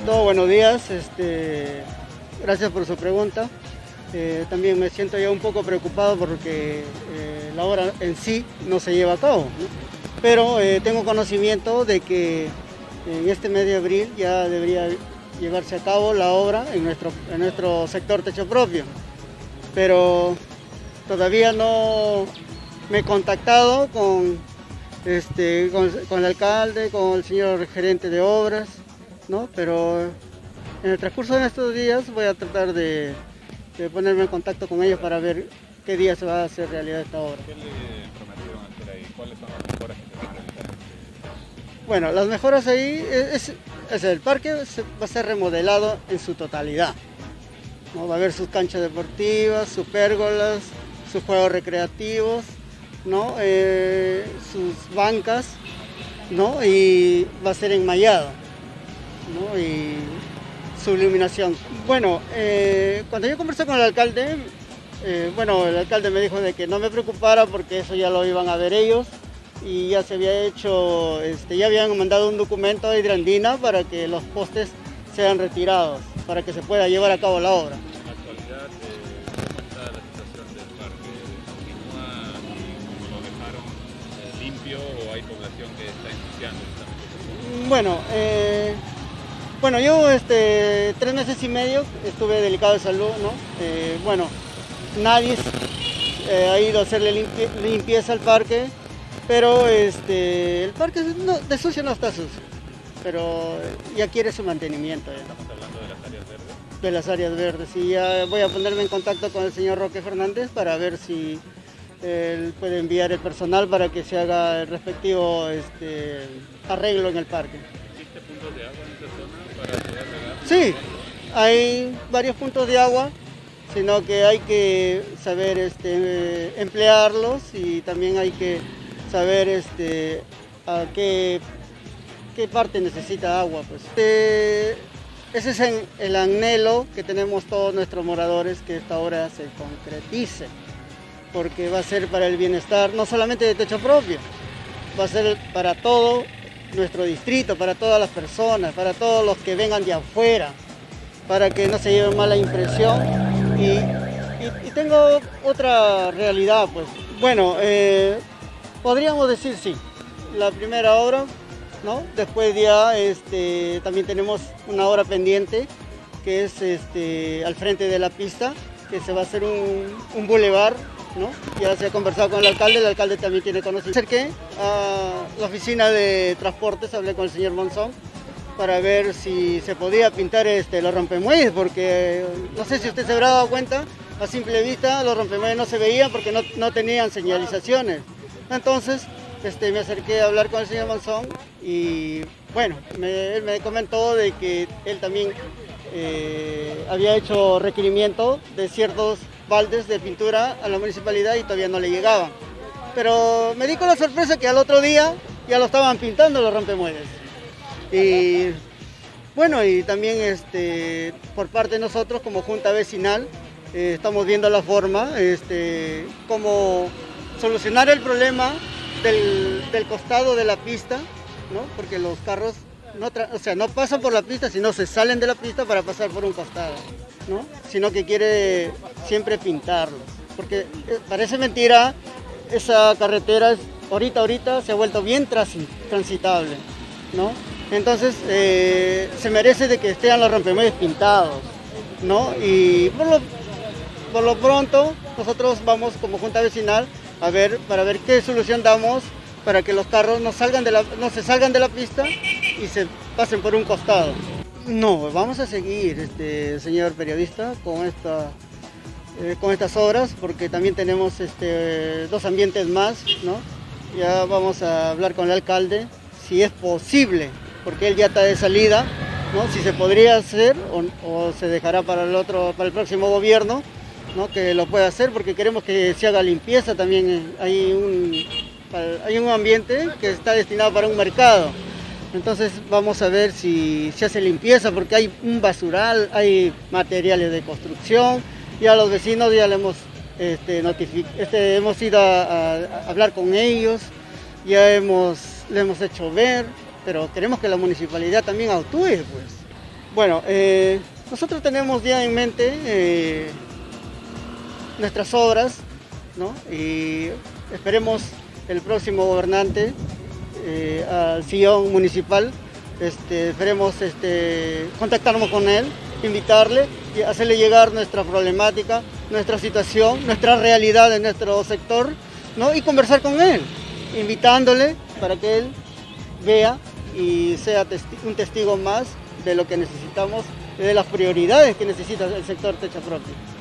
todo, buenos días. Gracias por su pregunta. También me siento ya un poco preocupado porque la obra en sí no se lleva a cabo, ¿no? Pero tengo conocimiento de que en este mes de abril ya debería llevarse a cabo la obra en nuestro sector techo propio. Pero todavía no me he contactado con el alcalde, con el señor gerente de obras, ¿no? Pero en el transcurso de estos días voy a tratar de ponerme en contacto con ellos para ver qué día se va a hacer realidad esta obra. ¿Qué le prometieron hacer ahí? ¿Cuáles son las mejoras que se van a realizar? Bueno, las mejoras ahí el parque va a ser remodelado en su totalidad, ¿no? Va a haber sus canchas deportivas, sus pérgolas, sus juegos recreativos, ¿no? Sus bancas, ¿no? Y va a ser enmayado, ¿no? Y su iluminación. Bueno, cuando yo conversé con el alcalde, el alcalde me dijo de que no me preocupara porque eso ya lo iban a ver ellos y ya se había hecho, ya habían mandado un documento a Hidrandina para que los postes sean retirados, para que se pueda llevar a cabo la obra. En la actualidad, ¿cómo está la situación del parque? ¿Continúa como lo dejaron limpio o hay población que está ensuciando justamente? Bueno, yo 3 meses y medio estuve delicado de salud, ¿no? Nadie ha ido a hacerle limpieza al parque, pero el parque de sucio no está sucio, pero ya quiere su mantenimiento. Ya. Estamos hablando de las áreas verdes. De las áreas verdes, y ya voy a ponerme en contacto con el señor Roque Fernández para ver si él puede enviar el personal para que se haga el respectivo arreglo en el parque. ¿Existe puntos de agua en esta zona para poder regar? Sí, hay varios puntos de agua, sino que hay que saber emplearlos y también hay que saber a qué parte necesita agua. Pues. Ese es el anhelo que tenemos todos nuestros moradores, que esta obra se concretice, porque va a ser para el bienestar no solamente de techo propio, va a ser para todo nuestro distrito, para todas las personas, para todos los que vengan de afuera, para que no se lleven mala impresión. Y tengo otra realidad, pues. Bueno, podríamos decir sí, la primera obra, ¿no? Después ya también tenemos una obra pendiente, que es al frente de la pista, que se va a hacer un bulevar, ¿no? Ya se ha conversado con el alcalde también tiene conocimiento. Acerqué a la oficina de transportes, hablé con el señor Monzón para ver si se podía pintar los rompemuelles, porque no sé si usted se habrá dado cuenta, a simple vista los rompemuelles no se veían porque no tenían señalizaciones. Entonces me acerqué a hablar con el señor Monzón y bueno, él me comentó de que él también había hecho requerimiento de ciertos baldes de pintura a la municipalidad y todavía no le llegaban. Pero me di con la sorpresa que al otro día ya lo estaban pintando los rompemuelles. Y bueno, y también por parte de nosotros como Junta Vecinal estamos viendo la forma, cómo solucionar el problema del costado de la pista, ¿no? Porque los carros no pasan por la pista, sino se salen de la pista para pasar por un costado, ¿no? Sino que quiere siempre pintarlos, porque parece mentira, esa carretera ahorita se ha vuelto bien transitable, ¿no? Entonces se merece de que estén los rompemuelles pintados, ¿no? Y por lo pronto nosotros vamos como Junta Vecinal para ver qué solución damos para que los carros no se salgan de la pista y se pasen por un costado. No, vamos a seguir, señor periodista, con estas obras, porque también tenemos 2 ambientes más, ¿no? Ya vamos a hablar con el alcalde si es posible, porque él ya está de salida, ¿no? Si se podría hacer o se dejará para el próximo gobierno, ¿no? Que lo pueda hacer, porque queremos que se haga limpieza también. Hay un ambiente que está destinado para un mercado. Entonces vamos a ver si se hace limpieza, porque hay un basural, hay materiales de construcción. Ya a los vecinos ya le hemos hemos ido a hablar con ellos, ya le hemos hecho ver, pero queremos que la municipalidad también actúe, pues. Bueno, nosotros tenemos ya en mente nuestras obras, ¿no? Y esperemos el próximo gobernante al sillón municipal, esperemos contactarnos con él, invitarle y hacerle llegar nuestra problemática, nuestra situación, nuestra realidad en nuestro sector, ¿no? Y conversar con él, invitándole para que él vea y sea un testigo más de lo que necesitamos, de las prioridades que necesita el sector Techa Propia.